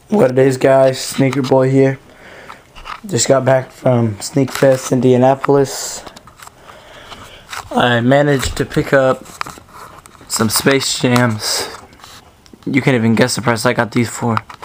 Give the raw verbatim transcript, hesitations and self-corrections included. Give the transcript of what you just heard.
What it is, guys, Sneaker Boy here. Just got back from Sneak Fest Indianapolis. I managed to pick up some Space Jams. You can't even guess the price I got these for.